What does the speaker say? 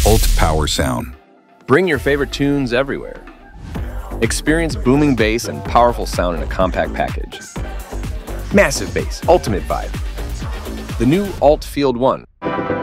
Alt Power Sound. Bring your favorite tunes everywhere. Experience booming bass and powerful sound in a compact package. Massive bass, ultimate vibe. The new Alt Field 1.